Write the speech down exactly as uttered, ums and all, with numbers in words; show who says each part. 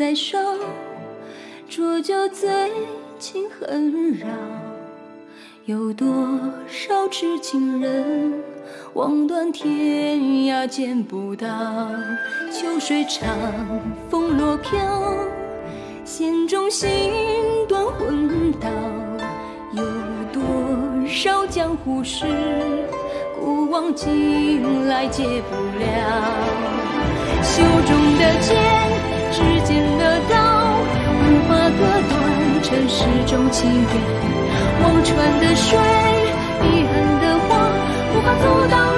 Speaker 1: 在手，浊酒醉，情恨扰。有多少痴情人，望断天涯见不到。秋水长，风落飘，弦中心断魂道。有多少江湖事，古往今来解不了。袖中的剑，指尖的刀，无法割断尘世中情缘。忘川的水，遗憾的话，无法阻挡。